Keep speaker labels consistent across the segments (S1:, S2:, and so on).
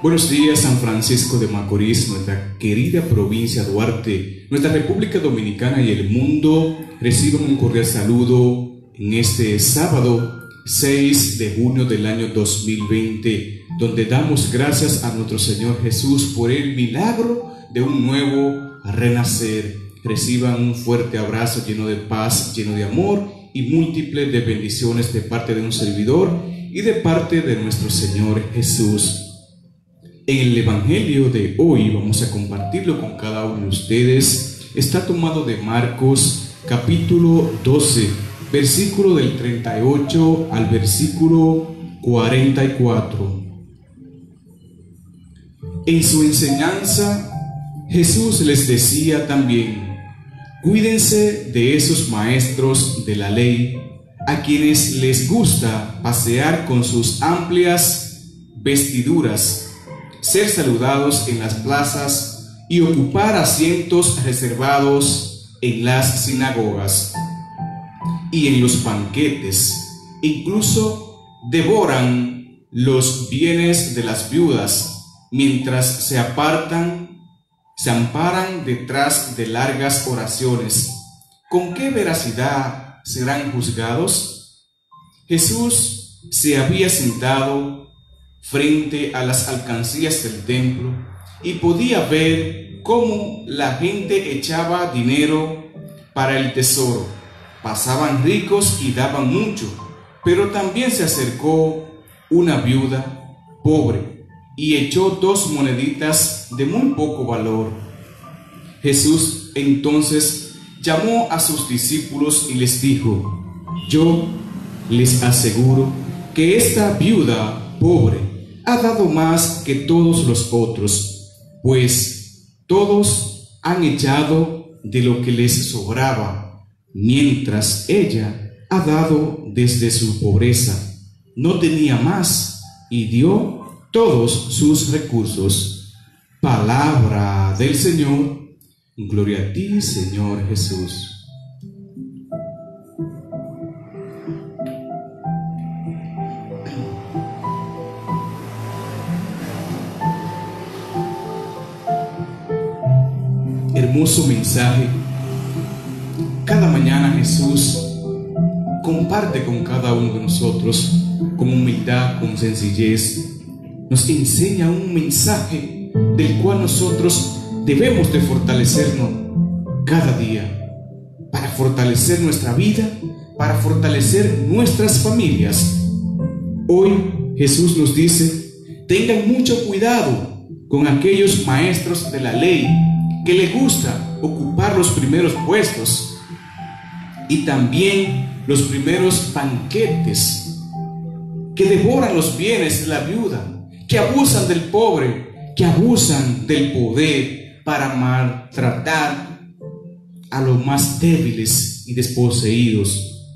S1: Buenos días, San Francisco de Macorís, nuestra querida provincia Duarte, nuestra República Dominicana y el mundo. Reciban un cordial saludo en este sábado 6 de junio del año 2020, donde damos gracias a nuestro Señor Jesús por el milagro de un nuevo renacer. Reciban un fuerte abrazo lleno de paz, lleno de amor y múltiples de bendiciones de parte de un servidor y de parte de nuestro Señor Jesús. En el Evangelio de hoy vamos a compartirlo con cada uno de ustedes. Está tomado de Marcos capítulo 12, versículo del 38 al versículo 44. En su enseñanza, Jesús les decía también: cuídense de esos maestros de la ley, a quienes les gusta pasear con sus amplias vestiduras, ser saludados en las plazas y ocupar asientos reservados en las sinagogas y en los banquetes. Incluso devoran los bienes de las viudas, mientras se amparan detrás de largas oraciones. ¿Con qué veracidad serán juzgados? Jesús se había sentado frente a las alcancías del templo y podía ver cómo la gente echaba dinero para el tesoro. Pasaban ricos y daban mucho, pero también se acercó una viuda pobre y echó 2 moneditas de muy poco valor. Jesús entonces llamó a sus discípulos y les dijo: yo les aseguro que esta viuda pobre ha dado más que todos los otros, pues todos han echado de lo que les sobraba, mientras ella ha dado desde su pobreza. No tenía más y dio todos sus recursos. Palabra del Señor. Gloria a ti, Señor Jesús. Hermoso mensaje. Cada mañana Jesús comparte con cada uno de nosotros, con humildad, con sencillez. Nos enseña un mensaje del cual nosotros debemos de fortalecernos cada día, para fortalecer nuestra vida, para fortalecer nuestras familias. Hoy Jesús nos dice: tengan mucho cuidado con aquellos maestros de la ley que les gusta ocupar los primeros puestos y también los primeros banquetes, que devoran los bienes de la viuda, que abusan del pobre, que abusan del poder para maltratar a los más débiles y desposeídos.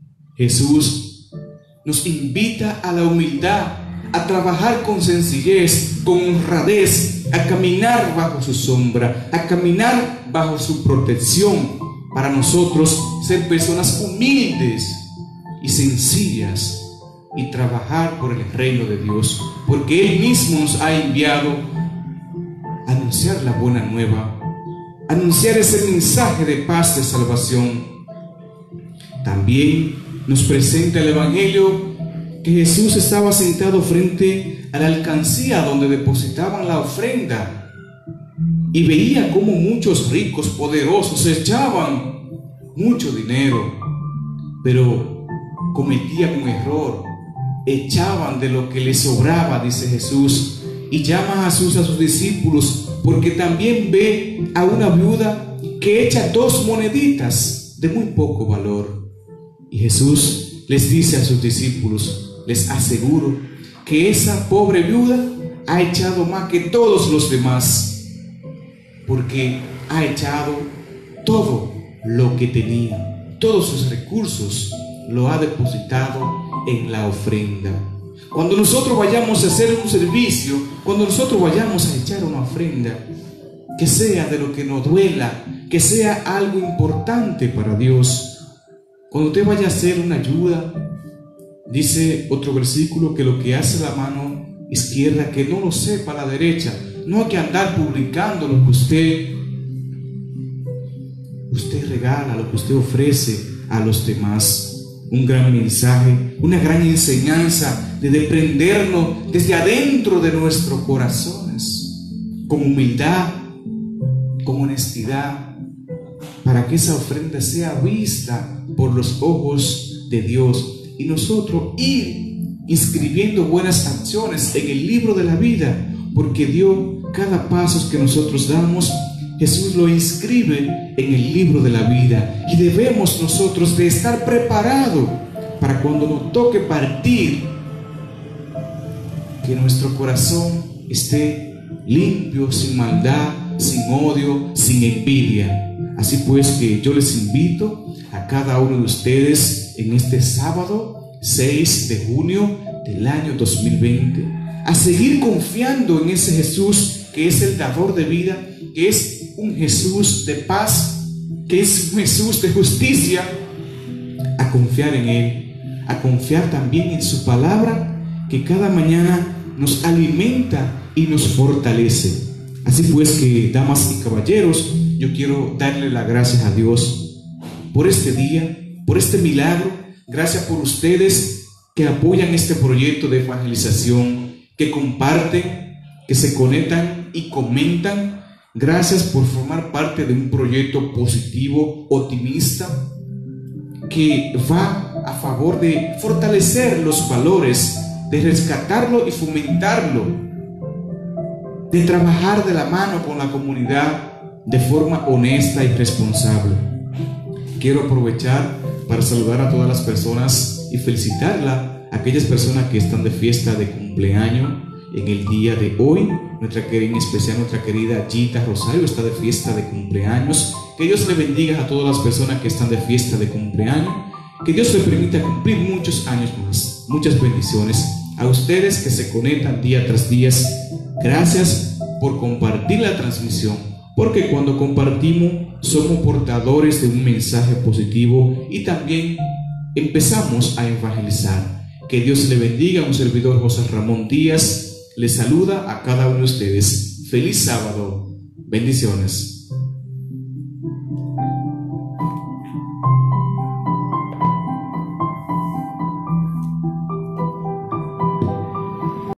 S1: Jesús nos invita a la humildad, a trabajar con sencillez, con honradez, a caminar bajo su sombra, a caminar bajo su protección, para nosotros ser personas humildes y sencillas y trabajar por el reino de Dios, porque Él mismo nos ha enviado a anunciar la buena nueva, a anunciar ese mensaje de paz, de salvación. También nos presenta el Evangelio que Jesús estaba sentado frente a la alcancía donde depositaban la ofrenda y veía cómo muchos ricos poderosos echaban mucho dinero, pero cometían un error, echaban de lo que les sobraba, dice Jesús, y llama a sus discípulos porque también ve a una viuda que echa 2 moneditas de muy poco valor. Y Jesús les dice a sus discípulos: les aseguro que esa pobre viuda ha echado más que todos los demás, porque ha echado todo lo que tenía, todos sus recursos lo ha depositado en la ofrenda. Cuando nosotros vayamos a hacer un servicio, cuando nosotros vayamos a echar una ofrenda, que sea de lo que nos duela, que sea algo importante para Dios. Cuando usted vaya a hacer una ayuda, dice otro versículo que lo que hace la mano izquierda, que no lo sepa la derecha. No hay que andar publicando lo que usted regala, lo que usted ofrece a los demás. Un gran mensaje, una gran enseñanza de desprendernos desde adentro de nuestros corazones, con humildad, con honestidad, para que esa ofrenda sea vista por los ojos de Dios y nosotros ir inscribiendo buenas acciones en el libro de la vida, porque Dios, cada paso que nosotros damos, Jesús lo inscribe en el libro de la vida, y debemos nosotros de estar preparados para cuando nos toque partir, que nuestro corazón esté limpio, sin maldad, sin odio, sin envidia. Así pues, que yo les invito a cada uno de ustedes en este sábado 6 de junio del año 2020 a seguir confiando en ese Jesús que es el dador de vida, que es un Jesús de paz, que es un Jesús de justicia, a confiar en Él, a confiar también en su palabra, que cada mañana nos alimenta y nos fortalece. Así pues, que damas y caballeros, yo quiero darle las gracias a Dios por este día, por este milagro. Gracias por ustedes que apoyan este proyecto de evangelización, que comparten, que se conectan y comentan. Gracias por formar parte de un proyecto positivo, optimista, que va a favor de fortalecer los valores, de rescatarlo y fomentarlo, de trabajar de la mano con la comunidad de forma honesta y responsable. Quiero aprovechar para saludar a todas las personas y felicitarla, a aquellas personas que están de fiesta de cumpleaños en el día de hoy. En especial nuestra querida Gita Rosario está de fiesta de cumpleaños. Que Dios le bendiga a todas las personas que están de fiesta de cumpleaños. Que Dios le permita cumplir muchos años más. Muchas bendiciones a ustedes que se conectan día tras día. Gracias por compartir la transmisión, porque cuando compartimos somos portadores de un mensaje positivo y también empezamos a evangelizar. Que Dios le bendiga. Un servidor, José Ramón Díaz, les saluda a cada uno de ustedes. Feliz sábado. Bendiciones.